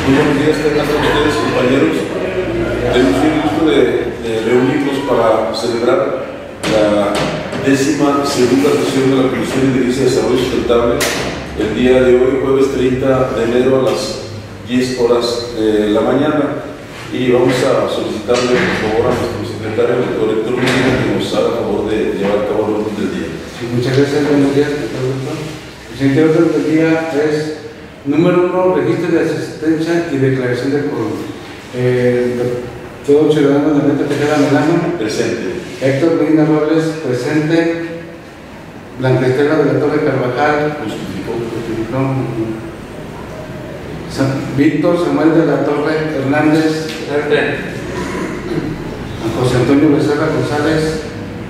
Muy buenos días, tengan ustedes, compañeros. Tenemos el gusto de reunirnos para celebrar la 12ª sesión de la Comisión de Edilicia de Desarrollo Sustentable el día de hoy, jueves 30 de enero a las 10 horas de la mañana. Y vamos a solicitarle por favor a nuestro secretario, el doctor Héctor Medina, que nos haga favor de llevar a cabo el orden del día. Sí, muchas gracias, buenos días, doctor. El siguiente orden del día es número 1, registro de asistencia y declaración de quórum. Todo ciudadano de Meta Tejeda Melano. Presente. Héctor Medina Robles, presente. Blanca Estela de la Torre Carvajal. Justificó. Víctor Samuel de la Torre Hernández. José Antonio Becerra González.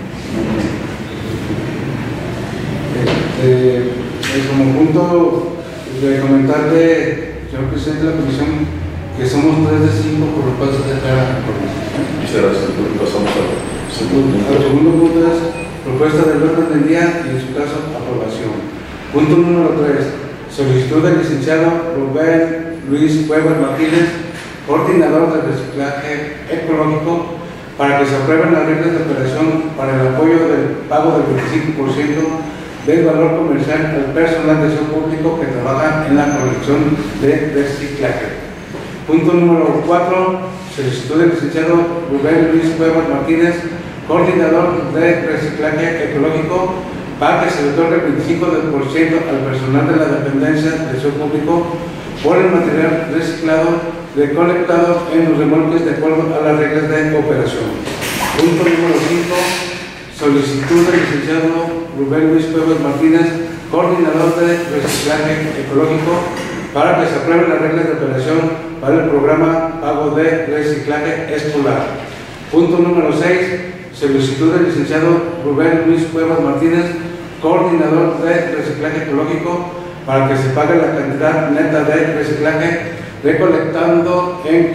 Como punto de comentarle, señor presidente de la comisión, que somos 3 de 5 por lo cual se declara aprobación. Muchas gracias. Pasamos al segundo punto. El segundo punto es propuesta del orden del día y en su caso aprobación. Punto número 3. Solicitud del licenciado Rubén Luis Cuevas Martínez, coordinador de reciclaje ecológico, para que se aprueben las reglas de operación para el apoyo del pago del 25% del valor comercial al personal de salud público que trabaja en la colección de reciclaje. Punto número 4. Solicitud del licenciado Rubén Luis Cuevas Martínez, coordinador de reciclaje ecológico, para que se le otorgue el 25% al personal de la dependencia de salud público por el material reciclado recolectado en los remolques de acuerdo a las reglas de operación. Punto número 5. Solicitud del licenciado Rubén Luis Cuevas Martínez, coordinador de reciclaje ecológico, para que se aprueben las reglas de operación para el programa Pago de Reciclaje Escolar. Punto número 6. Solicitud del licenciado Rubén Luis Cuevas Martínez, coordinador de reciclaje ecológico, para que se pague la cantidad neta de reciclaje recolectado en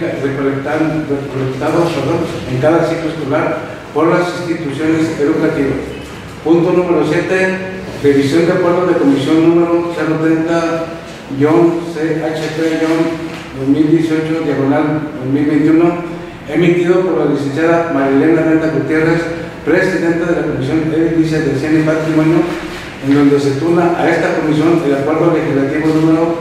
cada ciclo escolar por las instituciones educativas. Punto número 7. Revisión de acuerdo de comisión número 030-CHP-2018-2021, emitido por la licenciada Marilena Renta Gutiérrez, presidenta de la Comisión Edilicia de Hacienda y Patrimonio, en donde se turna a esta comisión el acuerdo legislativo número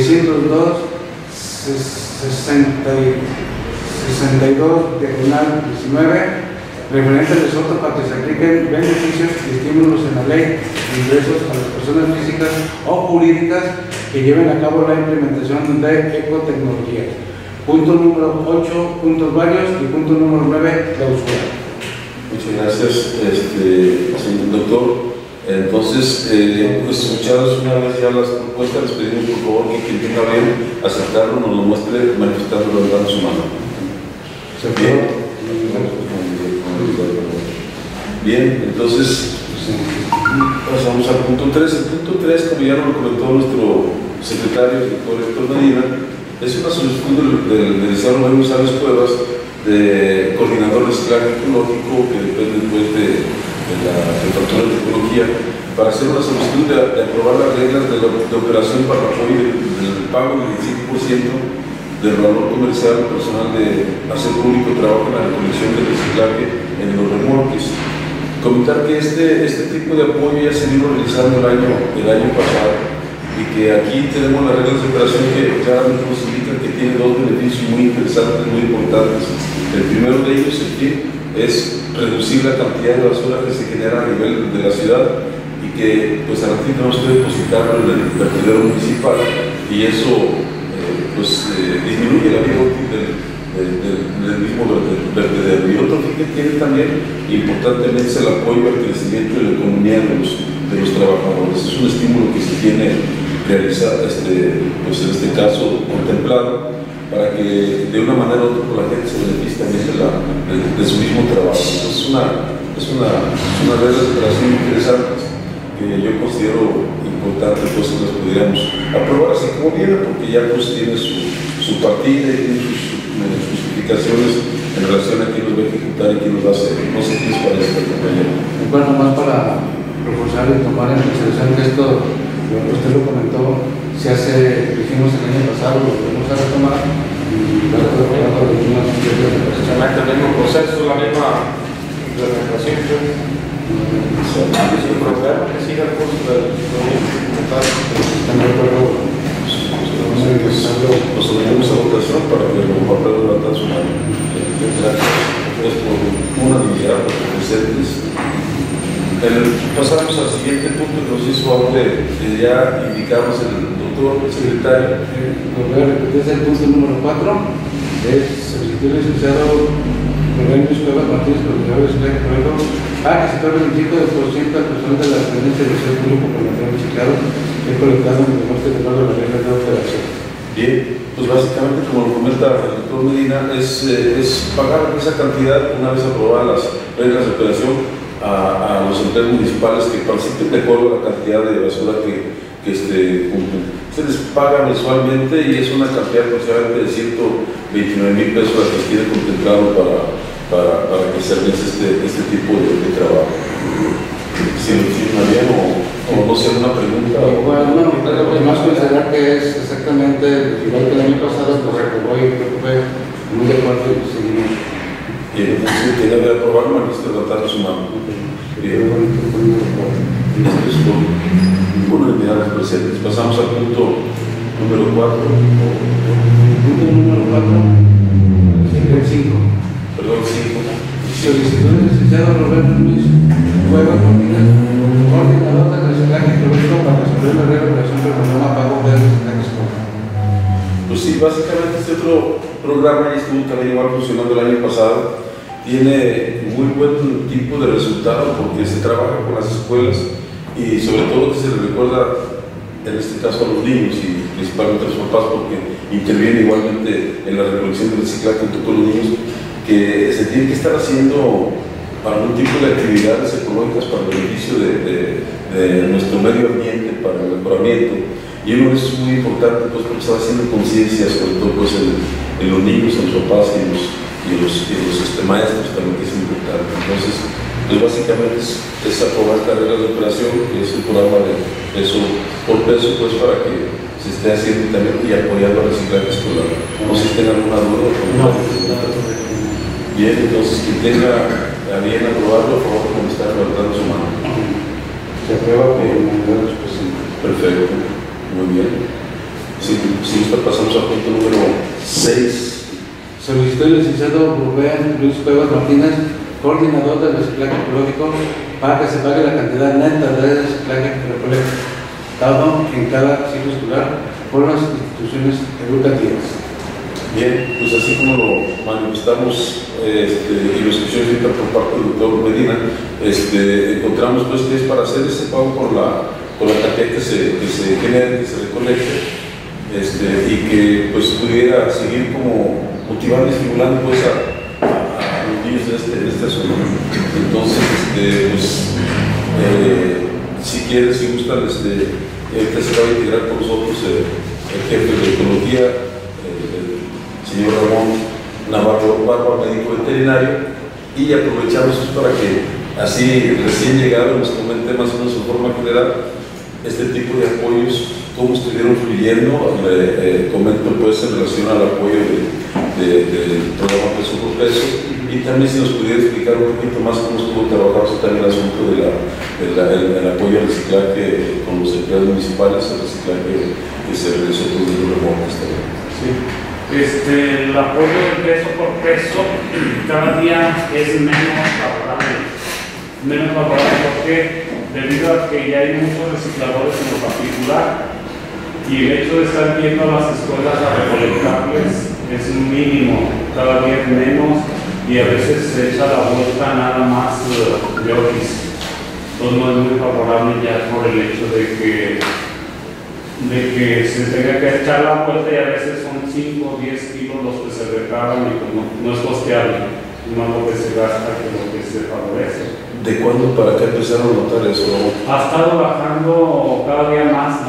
602/19, referente al exhorto para que se apliquen beneficios y estímulos en la ley de ingresos a las personas físicas o jurídicas que lleven a cabo la implementación de ecotecnologías. Punto número 8, puntos varios, y punto número 9, clausura. Muchas gracias, señor doctor. Entonces, pues escuchadas una vez ya las propuestas, les pedimos por favor que quien tenga bien aceptarlo nos lo muestre manifestando levantando su mano. Bien, entonces pasamos al punto 3. El punto 3, como ya nos lo comentó nuestro secretario, el doctor Héctor Medina, es una solicitud del licenciado Rubén González Cuevas, de coordinador de reciclaje ecológico, que depende pues, de la Jefatura de Ecología, para hacer una solicitud de aprobar las reglas de operación para el apoyo del pago del 25% del valor comercial personal de hacer público trabajo en la recolección de reciclaje en los remolques. Comentar que este tipo de apoyo ya se vino realizando el año pasado, y que aquí tenemos las reglas de operación que claramente nos indican que tiene dos beneficios muy interesantes, muy importantes. El primero de ellos es reducir la cantidad de basura que se genera a nivel de la ciudad, y que pues a la fin tenemos que depositarlo en el vertedero municipal, y eso disminuye la vida útil del mismo vertedero. Y otro fin que tiene también importantemente es el apoyo al crecimiento de la economía de los trabajadores. Es un estímulo que se tiene realizado, pues en este caso contemplado, para que de una manera u otra la gente se beneficie también de su mismo trabajo. Es una regla de operación interesante que yo considero importante pues que las pudiéramos aprobar así como viene, porque ya pues tiene su partida y tiene sus justificaciones en relación a quién los va a ejecutar y quién los va a hacer. No sé qué les parece, compañero. Bueno, más para reforzar y tomar en consideración que esto, usted lo comentó, se hace, lo hicimos el año pasado, lo vemos vamos a retomar y vas a retomar con los mismos Exactamente el mismo proceso, la misma implementación. Es un programa que siga el curso del ¿Están de acuerdo? Lo sometemos a votación para que los papeles levanten su mano. Es por unanimidad, por presentes. Pasamos al siguiente punto que nos hizo hambre, que ya indicamos el doctor secretario. Volver a repetir el punto número 4, es solicitud del licenciado Rubén Luis Cuevas Martínez, coordinador de reciclaje correcto, a que se pague el 25% al personal de la dependencia del Museo Grupo con material reciclado que es colectado en el demuestre de acuerdo a la regla de operación. Bien, pues básicamente, como lo comenta el doctor Medina, es pagar esa cantidad una vez aprobadas las reglas de operación a los empleados municipales que participen de acuerdo a la cantidad de basura que cumplen. Se les paga mensualmente y es una cantidad aproximadamente de 129,000 pesos la que tiene contemplado para que se realice este tipo de trabajo. Si lo firma bien o no sé, una pregunta. Bueno, no, además considerar que es exactamente igual que el año pasado, pues reprobó y creo que fue muy de acuerdo y seguimos. Y entonces tiene que aprobarlo, me gusta tratar su mano. Bien. Esto es por unanimidad de presentes. Pasamos al punto número 4. Punto número 4, el 5. Perdón, 5. Solicitud del licenciado Roberto Luis Cuevas Martínez, coordinador de reciclaje ecológico para resolver la regulación del programa Pago de Reciclaje Escolar. Pues sí, básicamente este otro programa ya estuvo también igual funcionando el año pasado. Tiene muy buen tipo de resultado porque se trabaja con las escuelas y sobre todo que se le recuerda en este caso a los niños y principalmente a los papás porque interviene igualmente en la recolección del reciclaje junto con los niños, que se tiene que estar haciendo algún tipo de actividades ecológicas para el beneficio de nuestro medio ambiente, para el mejoramiento. Y uno de eso es muy importante pues, porque se va haciendo conciencia, sobre todo pues, en los niños, en los papás y los maestros también, que es importante. Entonces, pues básicamente es aprobar esta regla de operación, que es un programa de peso por peso, pues para que se esté haciendo también y apoyando al reciclaje escolar. No sé si tengan alguna duda. No. Bien, entonces quien tenga a bien aprobarlo, por favor, como está levantando su mano. Se aprueba por unanimidad de los presentes. Perfecto, muy bien. Si pasamos al punto número 6. Solicitó el licenciado Rubén Luis Cuevas Martínez, coordinador del reciclaje ecológico, para que se pague la cantidad neta de reciclaje recolectado en cada ciclo escolar por las instituciones educativas. Bien, pues así como lo manifestamos y lo escuchamos ahorita por parte del doctor Medina, encontramos pues que es para hacer ese pago por la cantidad que se genere, que se recolecte, y que pues pudiera seguir como motivando y estimulando pues a los niños de este asunto. Entonces, si quieren, si gustan, ahorita se va a integrar con nosotros el jefe de ecología, señor Ramón Navarro Barba, médico veterinario, y aprovechamos para que así recién llegado nos comente más o menos en forma general este tipo de apoyos, cómo estuvieron fluyendo. Comento pues en relación al apoyo del programa Peso por Peso, y también si nos pudiera explicar un poquito más cómo estuvo trabajando también el asunto del apoyo al reciclaje con los empleados municipales, el reciclaje que se realizó con los remotos también. Sí. El apoyo del peso por peso cada día es menos favorable. Porque debido a que ya hay muchos recicladores en lo particular y el hecho de estar viendo a las escuelas a recolectables es un mínimo, cada día es menos, y a veces se echa la vuelta nada más de oris. Entonces no es muy favorable ya por el hecho de que se tenga que echar la vuelta, y a veces son 5 o 10 kilos los que se recargan y pues no es costeable, es más lo que se gasta que lo que se favorece. ¿De cuándo para acá empezaron a notar eso? Ha estado bajando cada día más.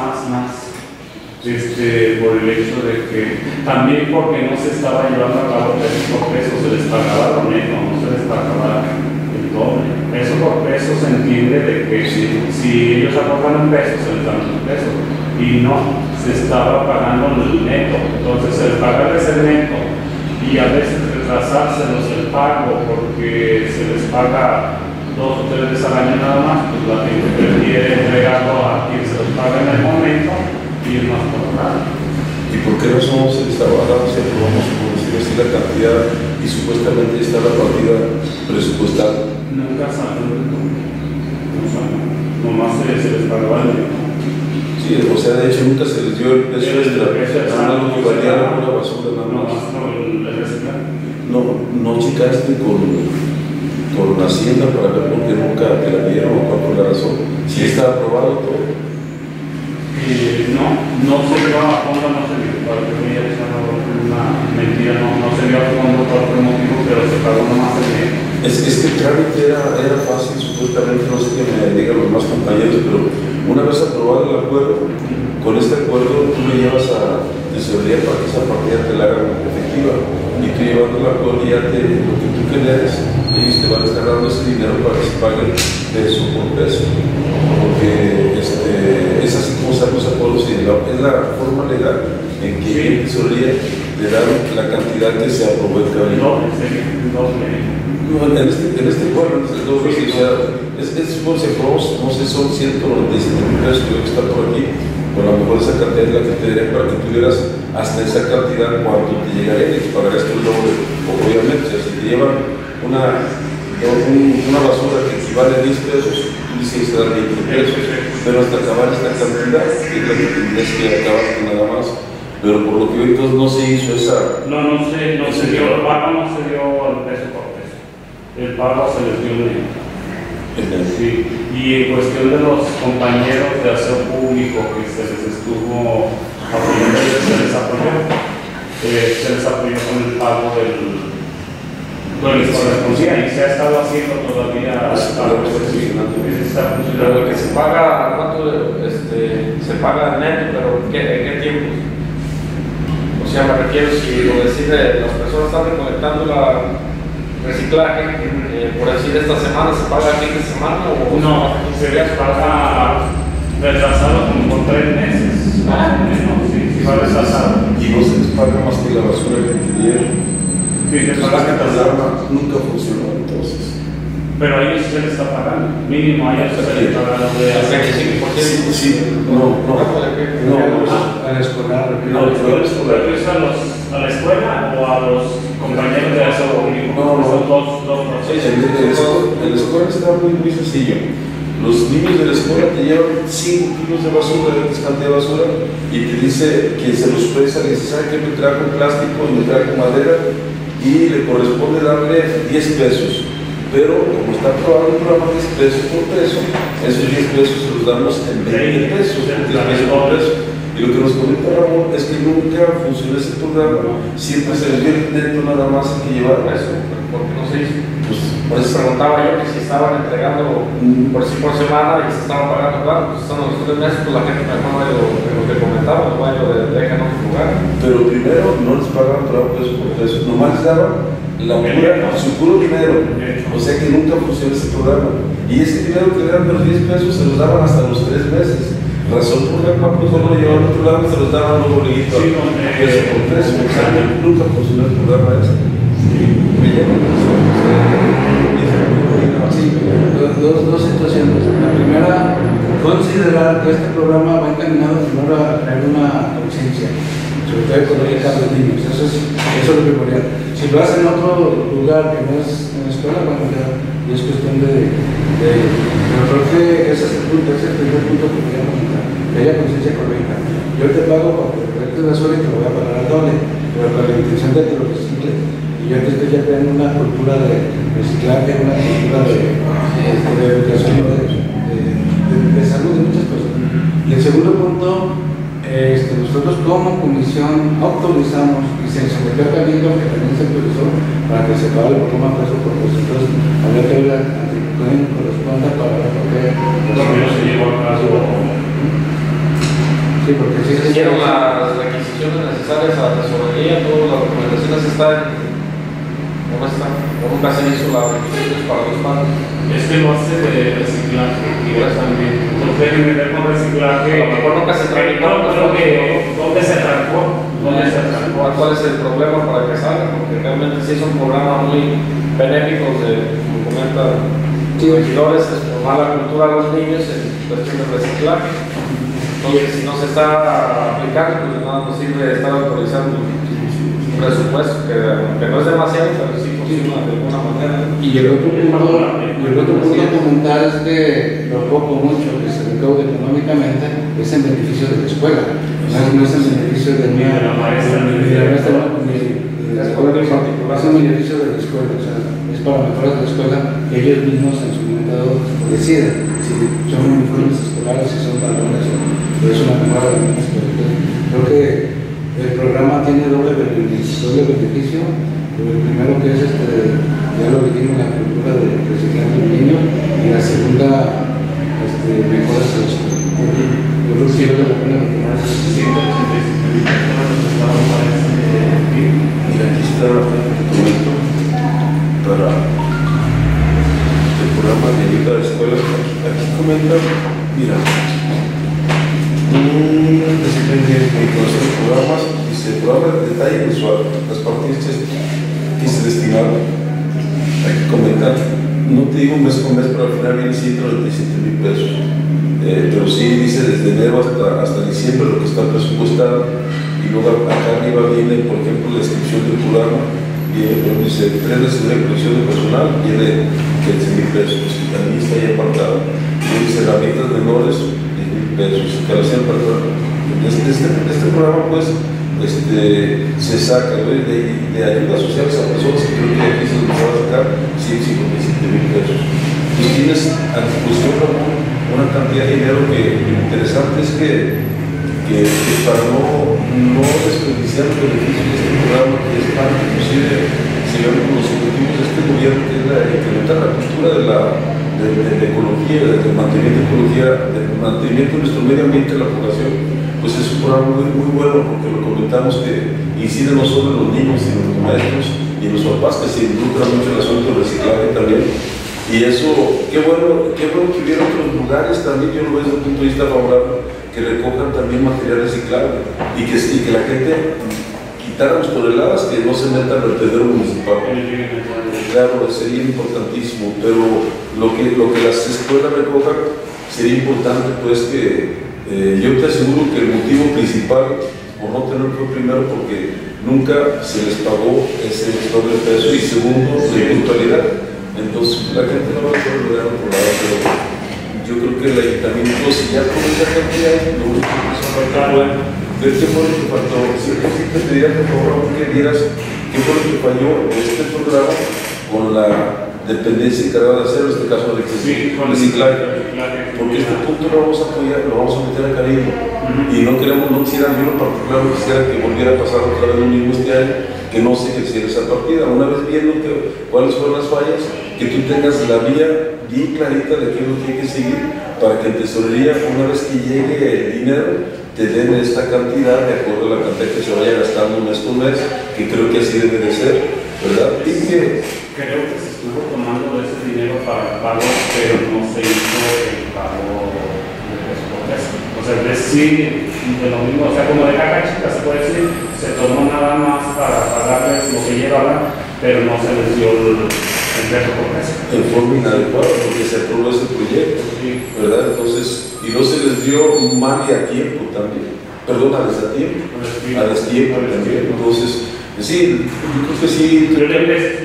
Por el hecho de que también porque no se estaba llevando a cabo peso por peso, se les pagaba lo menos, no se les pagaba el doble. Peso por peso se entiende de que si ellos aportan un peso, se les dan un peso, y no, se estaba pagando el neto. Entonces, el pagarles el neto y a veces retrasárselos el pago porque se les paga 2 o 3 veces al año nada más, pues la gente prefiere entregarlo a quien se los paga en el momento y es más coronado. ¿Y por qué razón se les trabajamos y aprobamos, por decir así, la cantidad y supuestamente está la partida presupuestal? Nunca salió, nomás se les pagaba el neto. Sí, o sea, de hecho nunca se les dio el precio extra, nada lo que valía la pura basura, nada más. No checaste con la Hacienda para ver por qué nunca te la dieron o cuál fue la razón. Si está aprobado todo. No se dio a fondo, no se dio, para que me haya echado una mentira, no se dio a fondo por otro motivo, pero se pagó nomás el dinero. Es que el trámite era fácil, supuestamente, no sé qué me digan los más compañeros, pero una vez aprobado el acuerdo, con este acuerdo tú le llevas a tesorería para que esa partida te la hagan efectiva, y tú llevando el acuerdo ya lo que tú querías, ellos te van a estar dando ese dinero para que se pague peso por peso, porque es así como se hacen los acuerdos y es la forma legal en que la tesorería le dan la cantidad que se aprobó el camino. En este cuadro, entre dos veces, por se aprobó, no sé, son 197 mil pesos, creo que está por aquí, con a lo mejor esa cantidad es la que te darían para que tuvieras hasta esa cantidad cuando te llegaría y pagarías tú el doble, obviamente. O sea, si te llevan una basura que equivale a 10 pesos, tú dices dar 20 pesos, pero hasta acabar esta cantidad, que es la que tendrías que acabar con nada más. Pero por lo que veo, entonces no se hizo esa. No se dio, el pago no se dio al peso por peso. El pago se les dio neto. Sí. Y en cuestión de los compañeros de aseo público que se les estuvo apoyando, se les apoyó con el pago con el correspondía y se ha estado haciendo todavía. Pero lo que se paga, ¿cuánto se paga neto? ¿Pero en qué tiempo? O sea, me refiero, si lo decide, las personas están recolectando la reciclaje, por decir esta semana, ¿se paga el fin de semana? No, se les paga retrasado como por 3 meses, más o menos, sí, va retrasado. Y no se les paga más que la basura que te dieron. Sí, les paga retrasado. Nunca funcionó entonces. Pero a ellos se les está pagando, mínimo a ellos se les está pagando de ¿Hasta que sí? No. A la escolar. ¿A la escuela o a los compañeros de aseo público? No. Son dos procesos. En la escuela está muy sencillo. Los niños de la escuela te llevan 5 kilos de basura, de cantidad de basura, y te dice quien se los presta, le dice, ¿sabe qué? Me trajo plástico y me trajo madera, y le corresponde darle 10 pesos. Pero como está aprobado el programa 10 pesos por peso, esos 10 pesos se los damos en 20 pesos, 10 pesos por peso. Y lo que nos comenta Ramón es que nunca funcionó ese programa, siempre se les dio el neto nada más que llevar eso. ¿Por qué no se hizo? Pues, Por eso preguntaba yo que si estaban entregando por semana y se estaban pagando, claro, pues están los 3 meses, pues la gente mejor lo que comentaba, lo dejan en otro lugar. pero primero no les pagaban peso por peso, nomás les daban su puro dinero, o sea que nunca funcionó ese programa. Y ese dinero que le daban de los 10 pesos se los daban hasta los 3 meses. Razón por la cual pues, no lo llevaban a otro lado y se los daban luego leguito peso por peso. O sea, nunca funcionó el programa ese. Dos situaciones. La primera, considerar que este programa va encaminado primero a crear una conciencia, sobre todo ecológica de los niños. Eso es lo primordial. Si lo hacen en otro lugar que no es en la escuela, bueno, ya es cuestión de pero creo que ese es el primer punto que quería comentar, que haya conciencia ecológica. Yo te pago para que recolectes basura y te lo voy a pagar al doble, pero con la intención de que lo recicles. Y yo te estoy ya creando una cultura de reciclaje, una cultura de educación, de salud de muchas personas. Y el segundo punto, nosotros como comisión autorizamos y se sometió al cabildo, que también se autorizó para que se pague el programa peso por peso. Entonces, habría que ver quién corresponda para ver por qué. No se llevó a caso. Sí, porque si Se hicieron las requisiciones necesarias a la tesorería, todas las recomendaciones están ¿Cómo está? ¿Cómo nunca se hizo la beneficios para los padres? Es que lo hace de reciclaje, igual también. Entonces deben meter con reciclaje. A lo mejor nunca se tramitó. ¿Dónde se trancó? ¿Cuál es el problema para que salga? Porque realmente sí es un programa muy benéfico de, como comentan los regidores, es formar la cultura de los niños en cuestión de reciclaje. Entonces, si no se está aplicando, pues nada nos sirve estar autorizando un presupuesto que no es demasiado, pero sí funciona de alguna manera. Y el otro punto a comentar es que lo poco mucho que se recaude económicamente es en beneficio de la escuela, no es en beneficio de mi maestra, ni de la maestra, ni de la escuela, es en beneficio de la escuela, o sea, es para mejorar la escuela que ellos mismos en su momento dado deciden si son uniformes escolares, si son balones, o es una mejora de la escuela. Creo que el programa tiene doble beneficio. El primero que es ya lo dijimos, la cultura de reciclar de los niños, y la segunda, mejoras de la escuela. Yo creo que sí vale la pena retomar ese sitio. Mira, aquí está el documento para el programa de ayuda de escuelas. Aquí comenta, mira, con los programas, dice, el programa de detalle mensual, las partidas que se destinaron, hay que comentar, no te digo mes con mes, pero al final viene 197,000 pesos. Pero sí dice desde enero hasta diciembre lo que está presupuestado, y luego acá arriba viene, por ejemplo, la descripción del programa, y dice 3 de seguridad y protección de personal, viene 15,000 pesos, también está ahí apartado. Y dice herramientas menores, 10,000 pesos, instalación para este programa, pues, se saca de ayudas sociales a personas que creo que aquí se nos va a sacar 157,000 pesos. Entonces tienes a disposición una cantidad de dinero que lo interesante es que para no desperdiciar los beneficios de este programa, que es parte, inclusive, si vemos los objetivos de este gobierno, que es incrementar la cultura de la ecología, del mantenimiento de nuestro medio ambiente de la población, pues es un programa muy bueno, porque lo comentamos que incide no solo en los niños, sino en los maestros y en los papás, que se involucran mucho en el asunto del reciclaje también. Y eso, qué bueno que hubiera otros lugares también, yo lo veo desde el punto de vista favorable, que recojan también material reciclable y que la gente quitara las toneladas que no se metan al vertedero municipal. Claro, sería importantísimo, pero lo que las escuelas recojan sería importante, pues, que yo te aseguro que el motivo principal por no tener fue primero porque nunca se les pagó ese doble peso, y segundo, la impuntualidad. Entonces la gente no va a poder lograr otro lado, pero yo creo que el ayuntamiento, si ya con esa cantidad, lo único que nos falta, bueno, ver qué fue lo que faltó. Si te pediría, por favor, que dieras qué fue lo que falló este programa con la dependencia encargada de hacer, en este caso de reciclaje, porque este punto lo vamos a apoyar, lo vamos a meter a cariño, y no quisiera, yo en particular no quisiera que volviera a pasar otra vez lo mismo este año, que no se ejerciera esa partida. Una vez viendo cuáles fueron las fallas, que tú tengas la vía bien clarita de qué es lo que hay que seguir, para que en tesorería, una vez que llegue el dinero, te den esta cantidad de acuerdo a la cantidad que se vaya gastando mes con mes, que creo que así debe de ser, ¿verdad? Y que creo que se estuvo tomando ese dinero para pagos, pero no se hizo el pago de presupuesto. O sea, es decir, de lo mismo, o sea, como de caja chica se puede decir, se tomó nada más para pagarles lo que llevaban, pero no se les dio el resto por eso. En forma inadecuada, porque se aprobó ese proyecto, ¿verdad? Entonces, y no se les dio mal y a tiempo también, perdón, a destiempo también. Entonces, sí, yo creo que sí. Yo les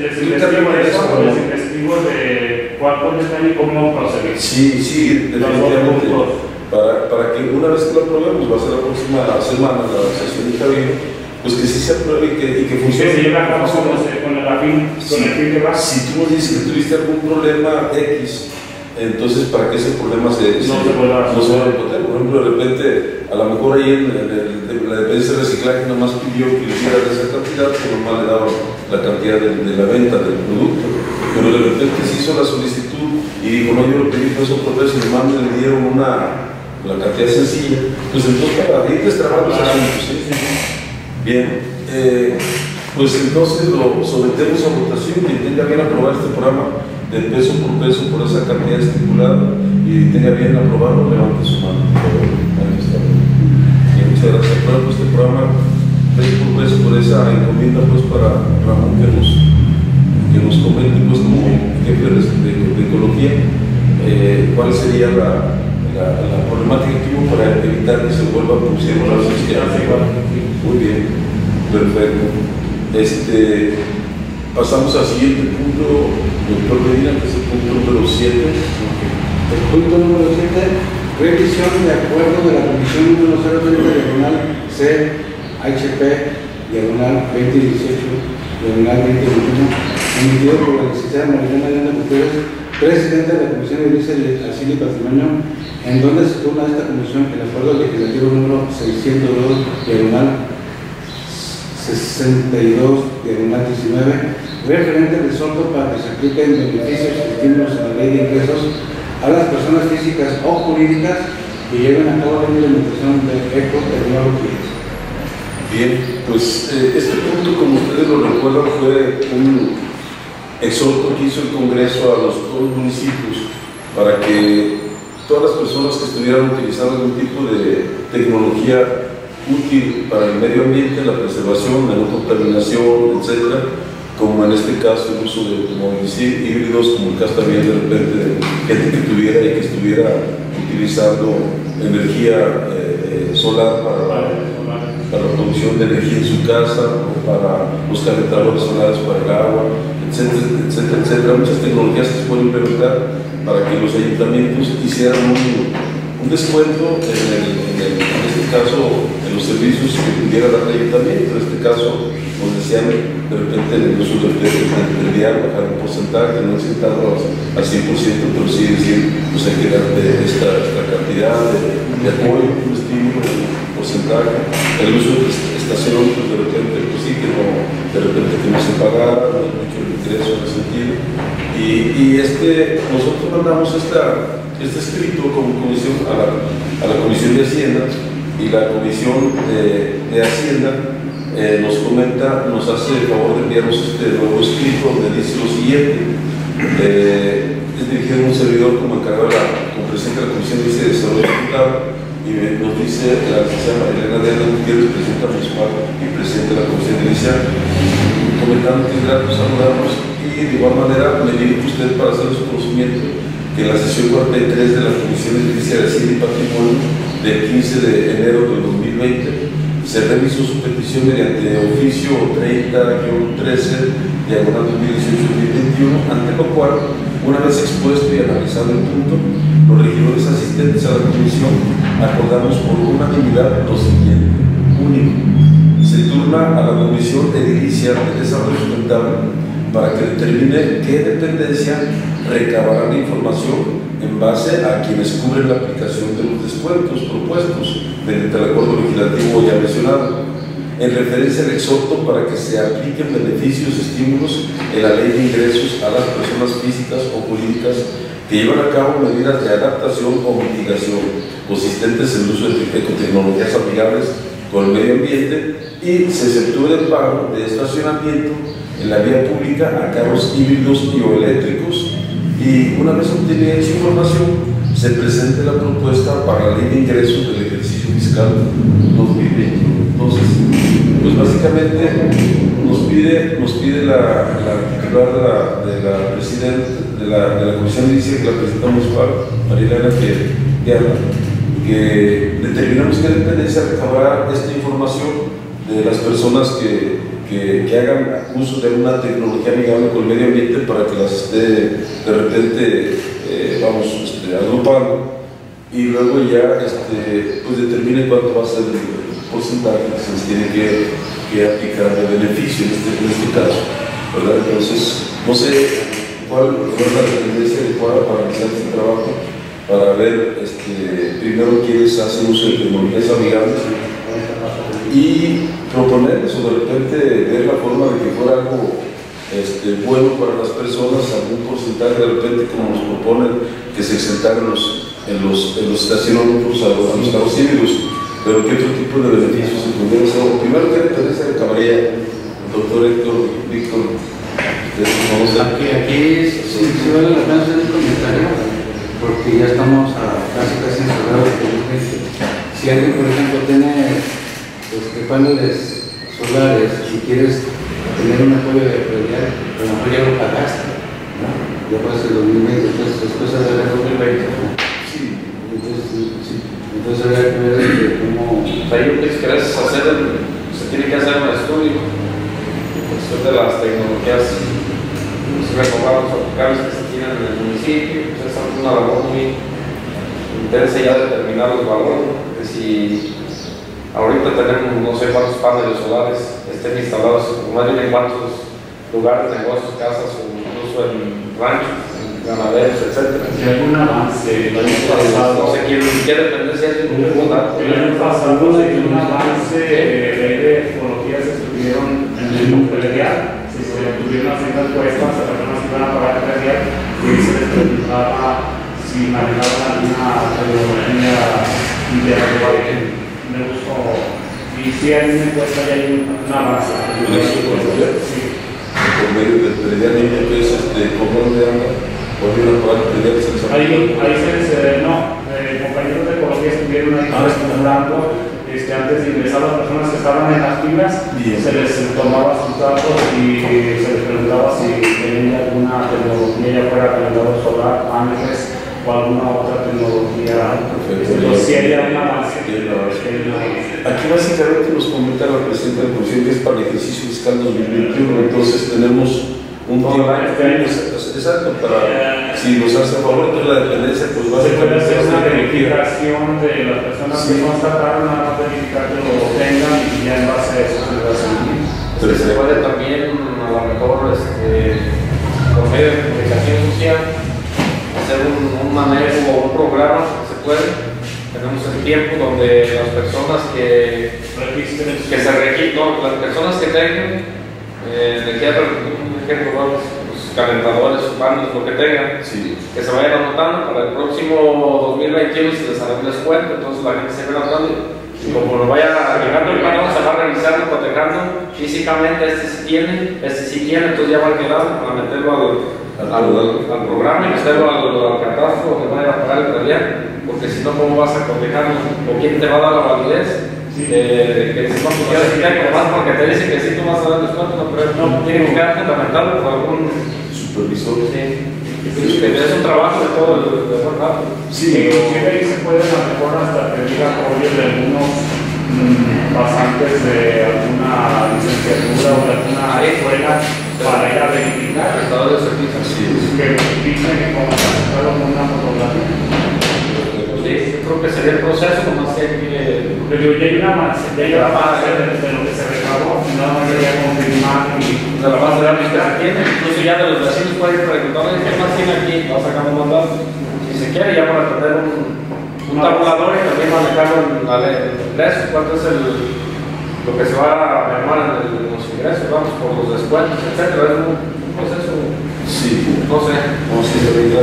investigo de cuánto están y cómo proceder. Sí, definitivamente. Para que una vez que lo aprobemos, va a ser la próxima semana, la sesión de Javier, pues que sí se apruebe y que funcione. Que se lleve a cabo con el fin que va. Si tú nos dices que tuviste algún problema X, entonces para que ese problema no se vuelva a repetir. Por ejemplo, de repente, a lo mejor ahí en la dependencia de reciclaje nomás pidió que le diera esa cantidad, pero nomás le daban la cantidad de la venta del producto. Pero de repente se hizo la solicitud y dijo, no, yo lo pedí por eso por eso, y nomás le dieron la cantidad sencilla. Pues entonces para ir destrabando ese asunto, ¿sí? Bien. Pues entonces lo sometemos a votación. Quien tenga bien aprobar este programa de peso por esa cantidad estipulada y tenga bien aprobarlo, levante su mano. Ahí está. Y muchas gracias. Apruebo este programa peso por esa encomienda pues para Ramón que nos comente pues como jefe de ecología cuál sería la problemática que hubo para evitar que se vuelva a producir las sociedades. Muy bien, perfecto. Pasamos al siguiente punto, doctor Medina, que es el punto número 7. El punto número 7, revisión de acuerdo de la Comisión número 030 diagonal CHP diagonal 2018 diagonal 2021, emitido por la licenciada Marilena Elena Gutiérrez, presidenta de la Comisión de Edilicia de Asilo y Patrimonio, en donde se turna esta comisión el acuerdo legislativo número 602 diagonal 62 diagonal 19, referente al exhorto para que se apliquen beneficios y estímulos a la ley de ingresos a las personas físicas o jurídicas que lleven a cabo la implementación de ecotecnologías. Bien, pues este punto, como ustedes lo recuerdan, fue un exhorto que hizo el Congreso a todos los municipios para que todas las personas que estuvieran utilizando algún tipo de tecnología útil para el medio ambiente, la preservación, la no contaminación, etcétera, como en este caso el uso de automóviles híbridos, como el caso también de repente de gente que tuviera y que estuviera utilizando energía solar para la producción de energía en su casa, o para los calentadores solares para el agua, etcétera, etcétera, etcétera. Muchas tecnologías que se pueden implementar para que los ayuntamientos hicieran un descuento en este caso en los servicios que pudiera dar el ayuntamiento. En este caso nos decían de repente en el uso del día bajar un porcentaje, no sentarlo al 100%, pero sí decir pues hay que darte esta cantidad de apoyo, un estímulo, un porcentaje. El uso de estacionamientos de repente pues sí que no se pagara, no hay mucho ingreso en ese sentido. Y nosotros mandamos este escrito como comisión a la Comisión de Hacienda, y la Comisión de Hacienda nos hace el favor de enviarnos este nuevo escrito, donde dice lo siguiente. Es dirigido a un servidor como encargado como presidente de la Comisión de Desarrollo Digital, y nos dice la licenciada Marilena Elena Gutiérrez, presidenta municipal y presidente de la Comisión de Edilicia, comentando que es grato saludarnos, y de igual manera me dirijo a usted para hacer su conocimiento que en la sesión 43 de la Comisión de Edilicia de Hacienda y Patrimonio del 15 de enero del 2020 se revisó su petición mediante oficio 30-13 diagonal 2018-2021, ante lo cual, una vez expuesto y analizado el punto, los regidores asistentes a la comisión acordamos por unanimidad lo siguiente. Único, se turna a la Comisión de Edilicia de Desarrollo Sustentable para que determine qué dependencia recabará la información en base a quienes cubren la aplicación de los descuentos propuestos mediante el acuerdo legislativo ya mencionado, en referencia al exhorto para que se apliquen beneficios y estímulos en la ley de ingresos a las personas físicas o jurídicas que llevan a cabo medidas de adaptación o mitigación consistentes en el uso de ecotecnologías amigables con el medio ambiente, y se exceptúe el pago de estacionamiento en la vía pública a carros híbridos y o eléctricos. Y una vez obtenida esa información, se presente la propuesta para la ley de ingresos del ejercicio fiscal 2021. Entonces, pues básicamente nos pide la titular de la presidenta de la Comisión de Edilicia, que la presidenta municipal, Marilena, que determinamos qué dependencia recabará esta información de las personas que hagan uso de una tecnología amigable con el medio ambiente, para que las esté de repente agrupando, y luego ya pues determine cuánto va a ser el porcentaje que se les tiene que aplicar de beneficio en este caso, ¿verdad? Entonces, no sé cuál es la dependencia adecuada para realizar este trabajo, para ver primero quiénes hacen uso de tecnologías amigables y proponerles, o de repente ver la forma de que fuera algo bueno para las personas, algún porcentaje de repente, como nos proponen, que se exentaran en los estacionamientos a los carros híbridos, pero qué otro tipo de beneficios se pudiera hacer. Primero, ¿qué dependencia recabaría, doctor, paneles solares y quieres tener un apoyo de predial, a lo mejor ya lo pagaste, ¿no? Ya pasa el 2020, entonces es cosa de ver 2020. Sí. Entonces habría que ver cómo... O sea, yo pienso que se tiene que hacer un estudio de las tecnologías renovables aplicables que se tienen en el municipio. Pues es una labor muy intensa ya determinar los valores. Que si ahorita tenemos no sé cuántos paneles solares estén instalados, más bien en cuántos lugares, negocios, casas o incluso en ranchos, en ganaderos, etc. Si hay un avance, el año pasado. No sé quién depende si hay un dato. El año pasado hay un avance de ecología se estuvieron en el predial, si se tuvieron haciendo encuestas a personas que iban a pagar el predial y se les preguntaba si manejaban alguna tecnología de uso. Y si hay una encuesta y hay un avance. Sí. Por medio del predial, ¿cómo le anda? ¿Podrían pagar el predial? Ahí compañeros de ecología estuvieron ahí hablando. Antes de ingresar a las personas que estaban en las filas, se les tomaba sus datos y se les preguntaba si tenían alguna tecnología, ya fuera calentador solar, paneles o alguna otra tecnología. Entonces, sí hay un avance. Aquí básicamente nos comenta la presidenta del Consejo que es para el ejercicio fiscal 2021, entonces tenemos un tiempo, exacto, para si nos hace favor de la dependencia, pues va a se ser puede hacer una verificación de las personas que constataron, a verificar que lo tengan y ya en base a eso se va a seguir. Se puede también, a lo mejor, por medio de comunicación social, hacer un manejo o un programa, se puede. Tenemos el tiempo donde las personas que se registren, las personas que tengan, un ejemplo, los calentadores, paneles, lo que tengan, que se vayan anotando para el próximo 2021 se les hará un descuento, entonces la gente se va anotando y como nos vaya llegando el pago se va revisando, cotejando físicamente, sí tiene, entonces ya va quedando para meterlo al programa y meterlo al catastro donde vaya a pagar el predial, porque si no, ¿cómo vas a cotejarlo? ¿O quién te va a dar la validez? Que si no quieres quitar más porque te dice que sí tú vas a dar descuento, pero no tiene que quedar fundamentado por algún supervisor. Es un trabajo de todo el departamento. Inclusive ahí se puede a lo mejor hasta pedir apoyo de algunos pasantes de alguna licenciatura o de alguna escuela para ir a verificar. Prestador de servicios. Que verifiquen que como se con una fotografía. Sí, yo creo que sería el proceso, nomás que pero ya hay una base de lo que se recabó, no debería confirmar y de la base de datos que se tiene, incluso ya de los vecinos pueden ir preguntando qué más tiene aquí, va sacando un mandato, si se quiere ya para tener un tabulador y también manejarlo en el ingreso, cuánto es lo que se va a mermar en los ingresos, vamos, por los descuentos, etcétera, es un proceso. Sí, no sé. No sé,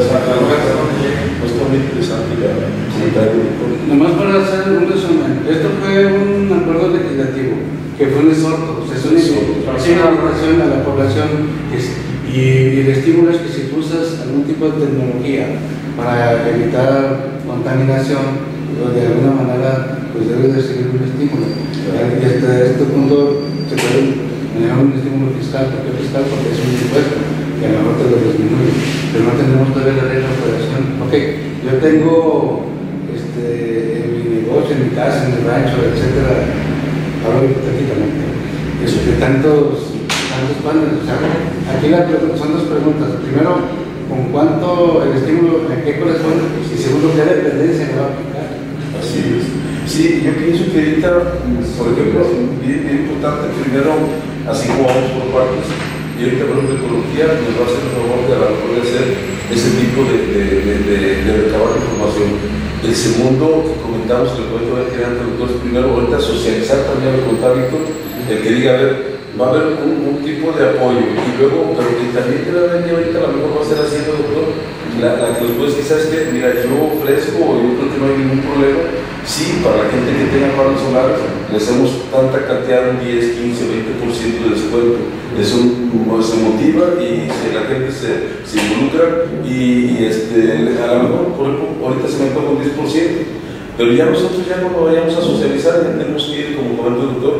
está muy interesante ya. Nomás para hacer un resumen, esto fue un acuerdo legislativo, que fue un exhorto, es una invitación a la población y el estímulo es que si tú usas algún tipo de tecnología para evitar contaminación, de alguna manera pues debes recibir un estímulo. Y hasta este punto se puede manejar un estímulo fiscal, porque es un impuesto que a lo mejor te lo disminuye, pero no tenemos todavía la regla de operación. Ok, yo tengo en mi negocio, en mi casa, en mi rancho, etcétera, hablo hipotéticamente, tantos paneles. O sea, aquí son dos preguntas. Primero, ¿con cuánto el estímulo, en qué corresponde? Y segundo, ¿qué dependencia me va a aplicar? Así es. Sí, yo pienso que ahorita, por ejemplo, bien importante, primero, así como vamos por partes, y ahorita por ejemplo, ecología nos va a hacer el favor de a lo mejor de hacer ese tipo de recabar información. El segundo que comentamos, que el comento de doctores, primero, ahorita socializar también el contacto, el que diga, a ver, va a haber un tipo de apoyo, y luego, pero que también te la ven ahorita a lo mejor va a ser haciendo, doctor, la que los puedes decir, ¿sabes qué? Mira, yo ofrezco, yo creo que no hay ningún problema. Sí, para la gente que tenga paneles solares, le hacemos tanta cantidad, un 10, 15, 20% de descuento. Eso se motiva y la gente se involucra y a lo mejor, por ejemplo, ahorita se me toca un 10%, pero ya nosotros ya no lo vayamos a socializar, ya tenemos que ir, como comentó el doctor,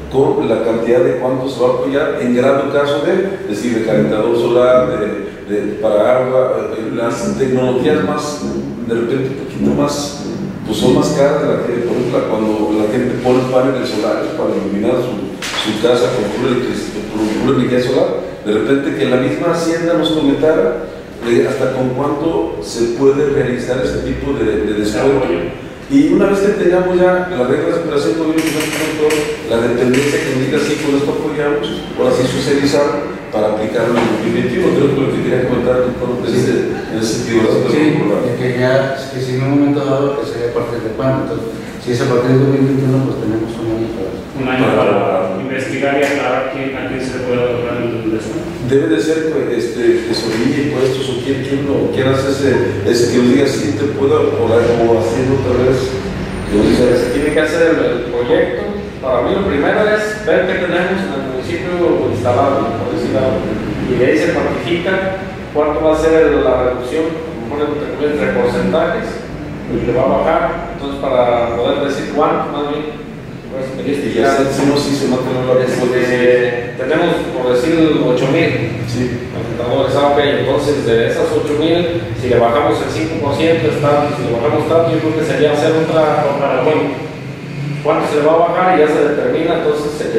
con la cantidad de cuánto se va a apoyar en grado caso es decir, de calentador solar, para agua, las tecnologías más, de repente un poquito más, pues son más caras de la que, por ejemplo, cuando la gente pone paneles solares para iluminar su casa con pura energía solar, de repente que la misma Hacienda nos comentara hasta con cuánto se puede realizar ese tipo de descuento. Y una vez que tengamos ya las reglas de operación, la dependencia que nos diga si con esto apoyamos, ahora sí socializar para aplicarlo en el 2021. Creo que lo que quería comentar todo en ese sentido. Sí, que si en un momento dado sería a partir de cuándo. Entonces, si es a partir del 2021, pues tenemos un año para eso. Un año para investigar y aclarar a quién se le puede otorgar el descuento. Debe de ser tesorería, impuestos, o quién hace ese que nos diga si te puedo apoyar como haciendo otra vez. Se tiene que hacer el proyecto. Para mí lo primero es ver qué tenemos en el municipio instalado, por decirlo, y de ahí se cuantifica cuánto va a ser la reducción, entre porcentajes, y le va a bajar. Entonces, para poder decir cuánto, más bien, pues, y ya si no, sí se mantiene la tenemos, por decir, 8,000 calentadores. Entonces, de esas 8,000, si le bajamos el 5%, si le bajamos tanto, yo creo que sería hacer otra comparación. ¿Cuánto se le va a bajar? Y ya se determina, entonces ya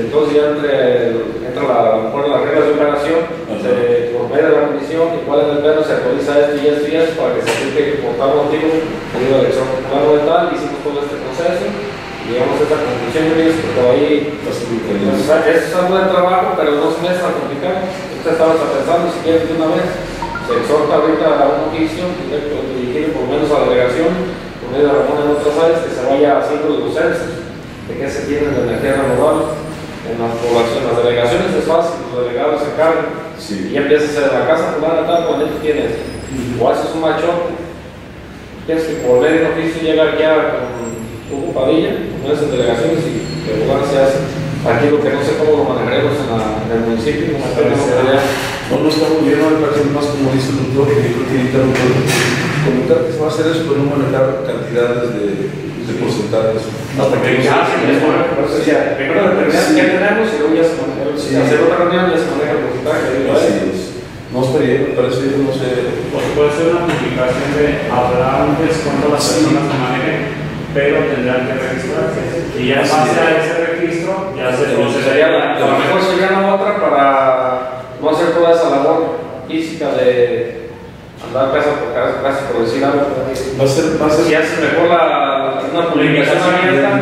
entra las reglas de operación, por medio de la comisión, y cuál es el plano, se actualiza esto y esto y esto para que se aplique por tal motivo, pedido de elección popular o de tal, hicimos todo este proceso, y llegamos a esta conclusión, que por ahí, es algo de trabajo, pero no se me es tan complicado. Usted estaba pensando, si quiere de una vez, se exhorta ahorita a un oficio directo, dirigido por lo menos a la delegación, por medio de Ramón en otras áreas, que se vaya haciendo los censos de qué se tiene de energía renovable en las poblaciones. Las delegaciones es fácil, los delegados se encargan. Y empiezas a hacer la casa fulana tal, cuando tú tienes, o haces un macho, tienes que por medio de oficio llega aquí con Hugo Padilla, con esas delegaciones, y que lugar se hace. Aquí lo que no sé cómo lo manejaremos en el municipio, no tenemos idea. No estamos viendo, me parece más como dice el doctor, que yo creo que ahorita comentar que se va a hacer eso, pero no manejar cantidades de porcentajes. Hasta que ya primero determinar qué tenemos y luego ya se maneja. Hacer otra reunión ya se maneja el porcentaje. Así es. No estaría, me parece, no sé. Porque puede ser una publicación de habrá un descuento a las personas que manejen, pero tendrán que registrarse. Y ya en base a ese registro, ya se procedería. A lo mejor sería la otra para no hacer toda esa labor física de andar casa por casa, por decir algo. Va a ser. Si hace mejor una publicación abierta,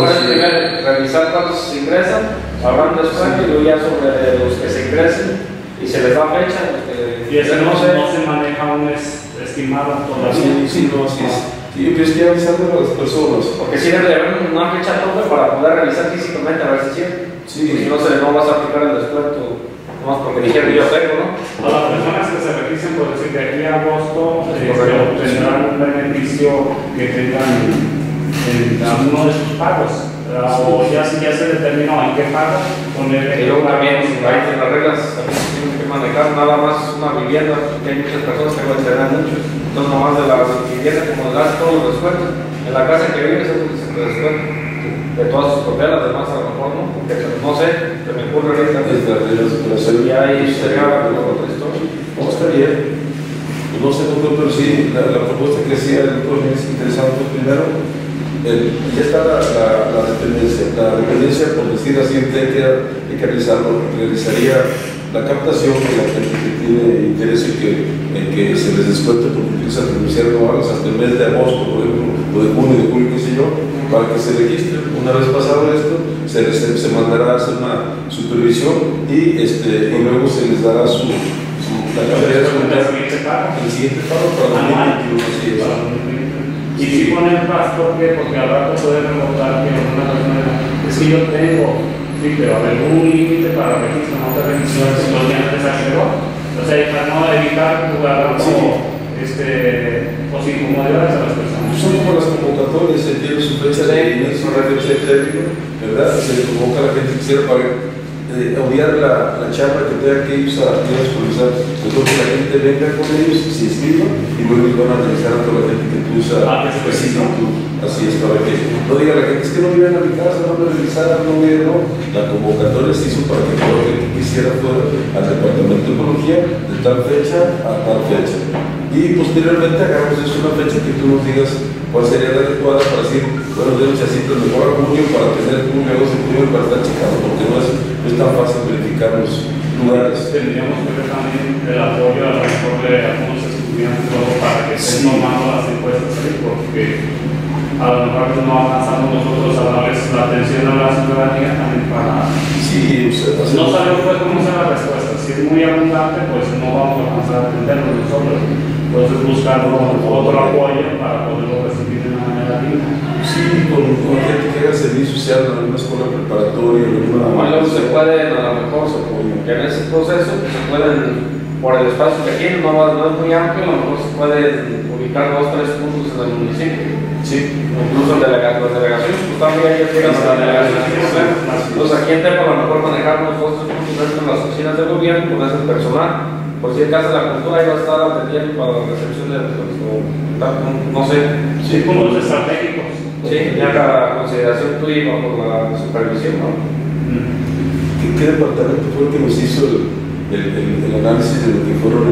revisar cuántos se ingresan, habrá un descuento y luego ya sobre los que se ingresen y se les da fecha. Y ese no se maneja un estimado todavía. Sí, yo pienso que avisarle a las personas. Porque si debe de haber una fecha tope para poder revisar físicamente a ver si es cierto. Sí. Si no, no vas a aplicar el descuento. Más porque dijeron yo tengo, ¿no? A las personas que se registren, por decir, de aquí a agosto, obtendrán un beneficio que tengan en alguno de sus pagos. O ya se determinó en qué pago poner. Y luego también, ahí en las reglas también se tienen que manejar nada más una vivienda, porque hay muchas personas que lo entrenan mucho. Entonces, nomás de la vivienda, como le das todos los descuentos, en la casa que vives es donde se te descuenta. De todas sus propiedades, además a lo mejor no, porque no sé, se me ocurre ahorita. Y ahí sería otra historia. No, está bien. No sé, doctor, pero sí, la propuesta que hacía el doctor es interesante. Primero, ya está la dependencia, por decir así, hay que realizarlo. Realizaría la captación de la gente que tiene interés en que se les descuente porque utilizan beneficiarios anuales hasta el mes de agosto, por ejemplo, o de junio, de julio, qué sé yo, para que se registren. Una vez pasado esto, se mandará a hacer una supervisión y luego se les dará la cantidad de el siguiente pago para el 2021. Y si ponen más, ¿por qué? Porque al rato pueden rebotar que una persona es que yo tengo, sí, pero hay un límite para registro, no te registras si los días te saqueó. O sea, para no evitar jugar como incomodidades a las personas. Son como las convocatorias, se tiene su fecha de inicio, referencia de término, ¿verdad? Se convoca a la gente que quisiera pagar. obviar la charla que tenga que ir a supervisar, mejor que la gente venga con ellos, se inscriba y luego van a revisar a toda la gente que tú usa. Así es, para que no diga la gente, es que no vienen a mi casa, no me revisaron, no me no. La convocatoria se hizo para que todo el que quisiera fuera al departamento de ecología de tal fecha a tal fecha. Y posteriormente hagamos eso una fecha que tú nos digas cuál sería la adecuada para decir, bueno, de chacito mejor a junio para tener un negocio primero para estar checando, porque no es tan fácil verificar los lugares. Tendríamos que ver también el apoyo a lo mejor de algunos estudiantes para que estén tomando las encuestas ahí, porque a lo mejor no avanzamos nosotros a darles la atención a la ciudadanía también para... Sí, no sabemos pues cómo será la respuesta. Si es muy abundante, pues no vamos a avanzar a atenderlo nosotros. Entonces buscar otro apoyo para poderlo recibir de una manera digna. Sí, con gente que haga servicio social en alguna escuela preparatoria, bueno, se pueden, a lo mejor que en ese proceso se pueden, por el espacio que tienen, no es muy amplio, a lo mejor se pueden ubicar 2 o 3 puntos en el municipio. Sí. Incluso las delegaciones, pues también ya llegan a la delegación sin problema. Entonces aquí en Tepa a lo mejor manejamos 2 o 3 puntos dentro de las oficinas del gobierno con ese personal. Por si el caso de la cultura ahí va a estar atendiendo para la recepción de no sé. Sí, puntos estratégicos. Sí, ya la consideración tuya bajo la supervisión, ¿no? ¿Qué departamento fue el que nos hizo el análisis de lo que fueron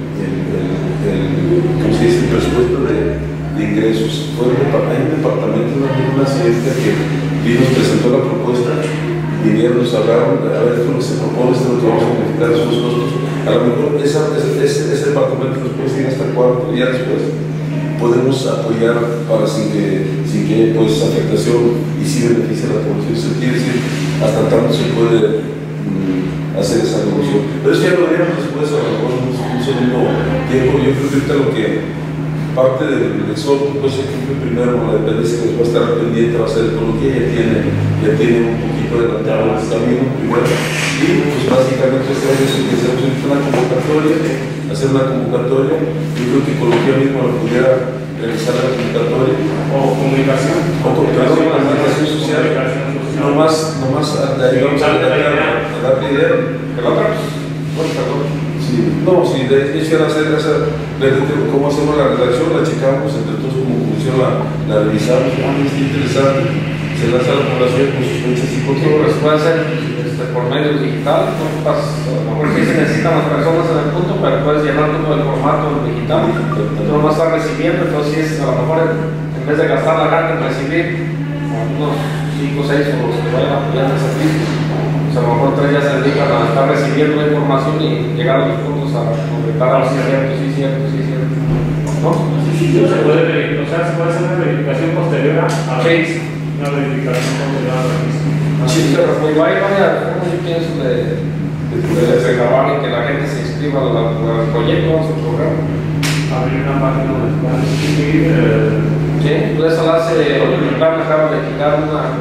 ¿cómo se dice? El presupuesto de ingresos? Hay un departamento, una ciencia que nos presentó la propuesta, vinieron, nos hablaron, a ver, esto es lo que se propone, esto es lo que vamos a modificar, son los costos. A lo mejor ese departamento nos puede seguir hasta cuarto, y ya después podemos apoyar para sin que pues, afectación y si beneficia a la población. Se quiere decir, hasta tanto se puede hacer esa revolución. Pero eso ya lo veremos después, a lo mejor un segundo tiempo. Yo creo que ahorita lo que parte del sol, pues se cumple primero con la dependencia que nos va a estar pendiente, va a ser ecología, ya tiene un poquito adelantado el camino primero. Y pues básicamente este año es que hacemos una convocatoria, hacer una convocatoria. Yo creo que ecología mismo la pudiera realizar la convocatoria. O comunicación. O comunicación social. No más ayudamos a darle idea. ¿El otro? Perdón. Sí, no, si de hecho hacer cómo hacemos la redacción, la checamos entre todos como comisión, la revisamos, es interesante, se lanza a la población con sus fechas y controles. Puede ser por medios digitales, ¿no? A lo mejor sí se necesitan las personas en el punto, pero puedes llenar todo el formato digital, tú no vas a estar recibiendo, entonces a lo mejor en vez de gastar la carta en recibir unos 5 o 6 o los que vayan a apoyar el servicio, a lo mejor 3 ya se dedican a estar recibiendo la información y llegar a los puntos a completar a sí cierto. ¿No? Sí, se puede verificar, o sea, se puede hacer una verificación posterior a la registro. Una verificación posterior a la registro. Sí, pero pues hay varias formas, yo pienso, de recabar y que la gente se inscriba al proyecto, a su programa. Abrir una página donde puedan inscribir. Sí, pues eso la hace, el plan acaba de quitar una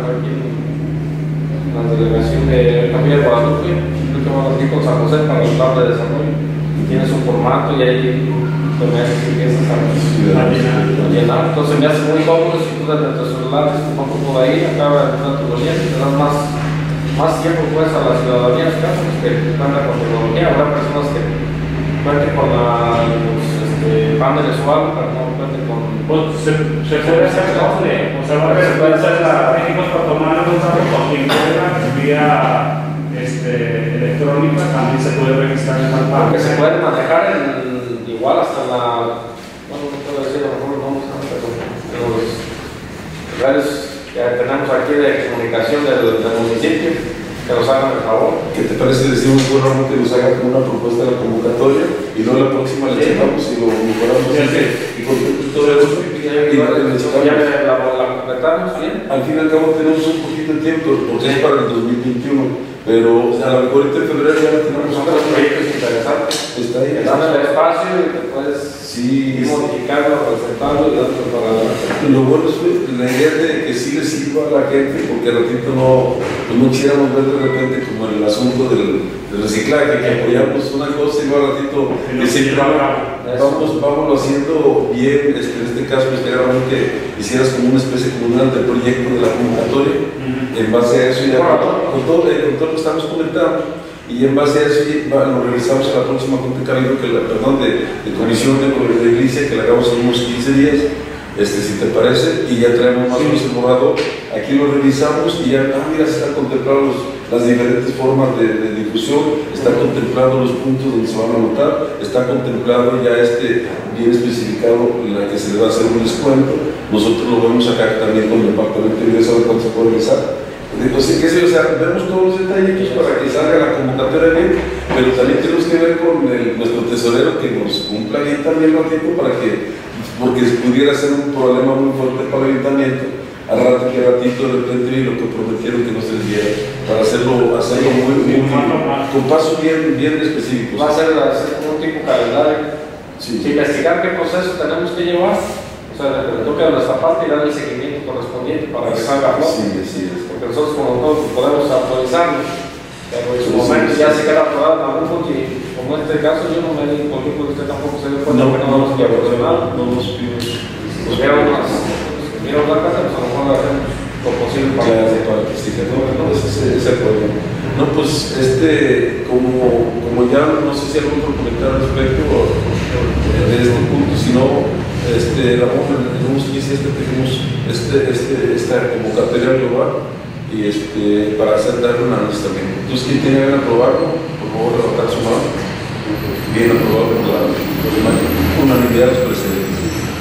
la delegación de Camilla de Guadalupe, creo que van aquí con San José para el plan de desarrollo. Y tiene su formato y ahí también empiezas a llenar. Entonces me hace muy cómodo si tú desde tus celulares, como por ahí, acaba de tu proyecto, te das más tiempo pues a la ciudadanía, pues, que cuenta con tecnología. Habrá personas que cuenten con los paneles o algo, pero no cuenten con... Pues se puede hacer doble, o sea, se puede hacer estratégicos para tomar los datos con vía electrónica, también se puede registrar en la página. Porque se puede manejar igual hasta la... Bueno, no puedo decir, a lo mejor no, pero los radios que tenemos aquí de comunicación del municipio, que nos hagan el favor. ¿Qué te parece decimos bueno, que nos hagan una propuesta de la convocatoria y no la próxima le checamos y lo mejoramos? Y con todo eso ya la completamos bien. Al fin y al cabo tenemos un poquito de tiempo porque es para el 2021, pero a lo mejor en febrero ya la tenemos. Son los proyectos interesantes. Está ahí. Dame el espacio y te puedes modificarlo, presentarlo y darlo para adelante. Lo bueno es la idea de que sí le sirva a la gente, porque al ratito no quisiéramos ver de repente como el asunto del reciclaje, que apoyamos una cosa y luego al ratito que siempre vamos haciendo bien. En este caso, me gustaría que hicieras como una especie comunal del proyecto de la convocatoria, en base a eso, ya con todo lo que estamos comentando. Y en base a eso lo revisamos a la próxima Junta de Cabildo, de comisión de iglesia, que la hagamos en unos 15 días, si te parece, y ya traemos más o menos el borrador. Aquí lo revisamos y ya, mira, se están contemplados las diferentes formas de difusión, están contemplados los puntos donde se van a anotar, está contemplado ya bien especificado la que se le va a hacer un descuento. Nosotros lo vemos acá también con el departamento de ingreso de cuánto se puede realizar. Entonces, vemos todos los detallitos para que salga la convocatoria bien, pero también tenemos que ver con nuestro tesorero que nos cumpla bien también el tiempo porque pudiera ser un problema muy fuerte para el ayuntamiento al rato que ratito de repente lo que prometieron que no se les diera, para hacerlo muy con pasos bien específicos. Va a ser un tipo calendario. Sí. Investigar qué proceso tenemos que llevar, o sea, le toca a nuestra parte y darle el seguimiento correspondiente para que salga ¿no? Sí, así es. Porque nosotros como todos podemos actualizarnos, pero en su momento ya se queda aprobado en algún punto y como en este caso yo no me di por qué porque usted tampoco se dio cuenta que no nos había evolucionado. No nos pidimos. Pues mira otra cosa, pues a lo mejor lo hacemos lo posible para que sí, no, ese es el problema. No, pues como ya no sé si hay algún otro comentario al respecto de este punto, sino Ramón, tenemos que decir tenemos esta convocatoria global y para darle un análisis también. Entonces, ¿quién tiene que aprobarlo? Por favor, levantar su mano. Bien aprobado por la unanimidad de los presidentes.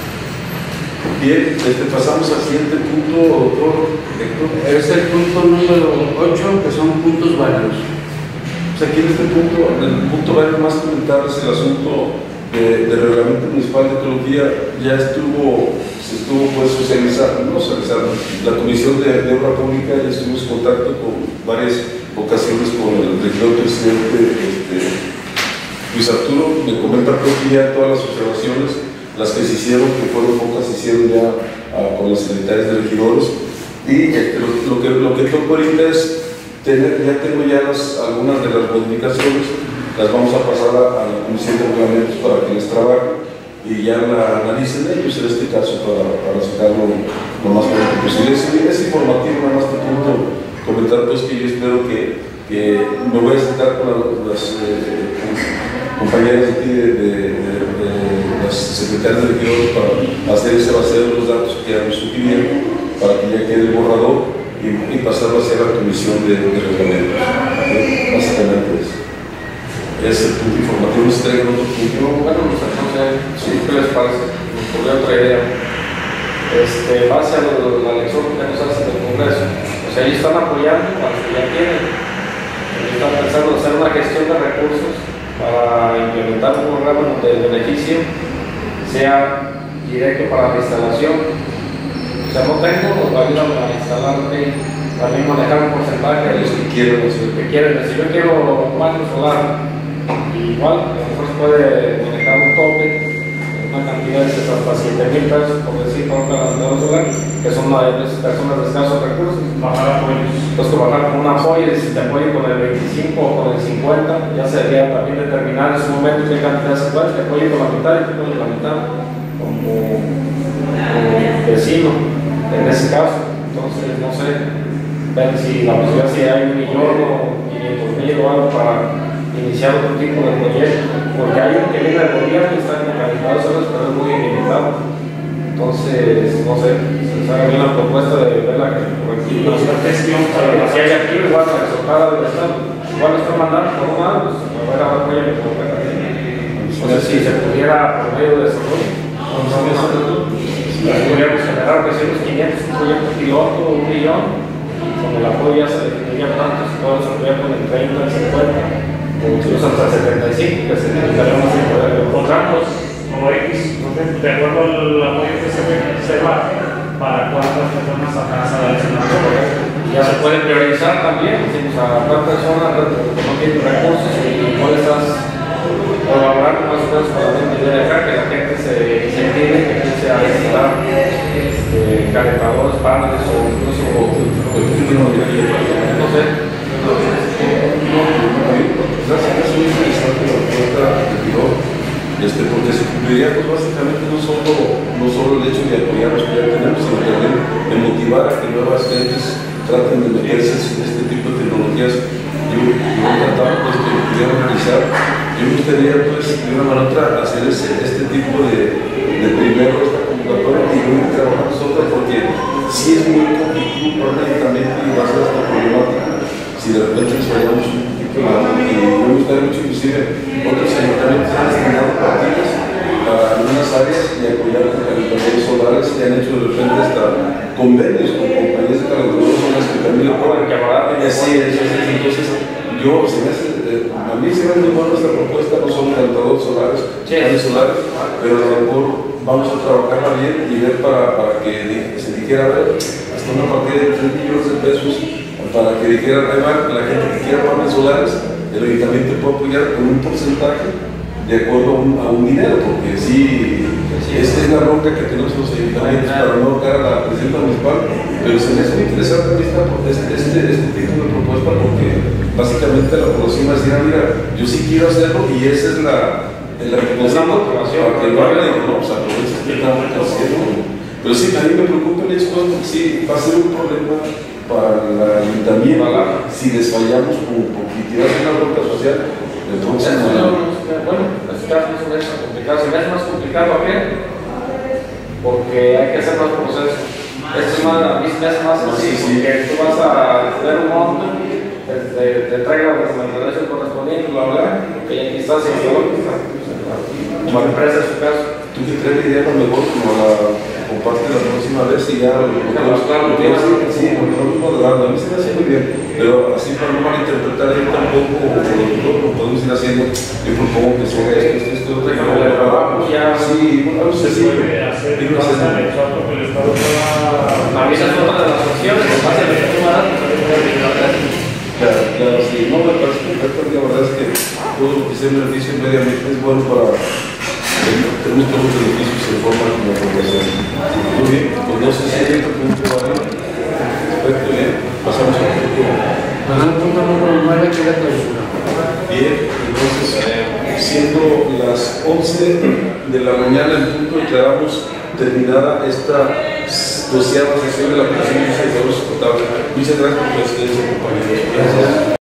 Bien, pasamos al siguiente punto, doctor Héctor. Es el punto número 8, que son puntos varios. Pues aquí en el punto varios más comentarles el asunto del reglamento municipal de ecología. Ya se estuvo pues socializando, la Comisión de Obra Pública, ya estuvimos en contacto con varias ocasiones con el regidor presidente Luis Arturo. Me comenta que ya todas las observaciones, las que se hicieron, que fueron pocas, se hicieron ya con las secretarias de regidores. Y lo que toco ahorita es ya tengo ya algunas de las modificaciones, las vamos a pasar a la Comisión de Reglamentos para que les trabajen y ya la analicen ellos, en este caso, para sacarlo lo más pronto posible. Es informativo, nada más te puedo comentar pues que yo espero que me voy a sentar con las compañeras aquí de las secretarias de regidores para hacer ese baseo de los datos que ya nos sugirieron, para que ya quede el borrador y pasarlo hacia la comisión de reglamentos. Básicamente eso. Es el punto informativo. ¿Se traigan otro punto? Bueno, ¿qué les parece? Nos ocurrió otra idea. Base a la lección que nos hace del Congreso. O sea, ellos están apoyando a los que ya tienen. Ellos están pensando en hacer una gestión de recursos para implementar un programa donde el beneficio sea directo para la instalación. O sea, no tengo, nos va a ayudar a instalar también manejar un porcentaje de los que quieren. Si yo quiero un panel solar, igual, a lo mejor se puede manejar un tope, una cantidad de hasta 7,000 pesos, por decir, para un calentador solar, que son personas de escasos recursos. Bajar apoyos. Entonces, trabajar con un apoyo, y si te apoyo con el 25 o con el 50, ya sería también determinar en su momento qué cantidad se puede, te apoyo con la mitad y te apoyo con la mitad, como vecino, en ese caso. Entonces, no sé, ver si la posibilidad si hay 1,000,000 o 500,000 o algo para iniciar otro tipo de proyecto, porque hay un que viene del gobierno y está calentado solos, pero es muy limitado. Entonces, no sé, se les haga bien la propuesta de ver la gestión para si hay aquí, igual la exhortada del Estado, igual está mandando por un lado, pues a ver ahora voy a mi propuesta. No sé si se pudiera por medio de desarrollo, podríamos generar que si los 500, un proyecto piloto, 1,000,000, y con el apoyo ya se definiría tantos, todo se podría con el 30, el 50. Incluso hasta 75, que se necesitaría más de poder contratos o X, de acuerdo al apoyo que se va, para cuántas personas a casa de ya se puede priorizar también, decimos a tal persona que no tiene recursos y cuál estás colaborando más o menos para la acá, que la gente se entiende, que empiece a instalar calentadores, paneles o incluso no sé. porque se cumpliría pues básicamente no solo el hecho de apoyar los que ya tenemos, sino también de motivar a que nuevas gentes traten de meterse en este tipo de tecnologías. Yo trataba pues que lo pudieran realizar. Yo me gustaría pues de una manera u otra hacer este tipo de primero esta convocatoria y luego trabajar nosotros, porque sí es muy complicado prácticamente y va a ser hasta problemático si de repente nos vayamos un poquito más. Y me gustaría mucho, inclusive otros ayuntamientos han destinado partidas para algunas áreas y apoyar los calentadores solares que han hecho de repente hasta convenios con compañías de calentadores solares que también lo cobran. Así es. Entonces, a mí se me hace muy buena esta propuesta, no son calentadores solares, paneles solares, pero a lo mejor vamos a trabajarla bien y ver para que se dijera, a ver, hasta una partida de 3 millones de pesos, para que dijeran, la gente que quiera paneles solares, el ayuntamiento puede apoyar con un porcentaje de acuerdo a un dinero, porque sí, esta es la bronca que tenemos los ayuntamientos para no tocar a la presidenta municipal, pero se me hace muy interesante este tipo de propuesta, porque básicamente la población va a decir, mira, yo sí quiero hacerlo y esa es la motivación para que no hagan y no, o sea, aprovechen que estamos haciendo. Pero sí, a mí me preocupa el hecho de que sí, va a ser un problema para el ayuntamiento si desfallamos como positividad en la bronca social. Entonces, bueno, los casos no es complicado, se me hace más complicado también porque hay que hacer más procesos. Esto es más, a mí se me hace más sencillo, porque tú vas a tener un monto, te traiga la documentación correspondiente, que aquí está, se instaló, como la empresa en su caso. ¿Tú qué crees la idea mejor como la comparte la próxima vez y ya lo sí, porque no mismo adelante, a mí se me hace muy bien, pero así para no malinterpretar yo tampoco, lo podemos ir haciendo, yo propongo que se haga esto, sí, bueno, no sé si también es otra de las opciones, claro, sí, no me parece perfecto, la verdad es que todo lo que sea beneficio en medio ambiente es bueno para tenemos todos los beneficios en forma como población. Muy bien, pues no sé si hay otro punto, ¿vale? Perfecto, bien, pasamos al punto. El punto número 9, que es la clausura. Bien, entonces, siendo las 11 de la mañana en punto, declaramos terminada esta 12ª sesión de la Comisión de Servicios Potables. Muchas gracias por la asistencia, compañeros. Gracias.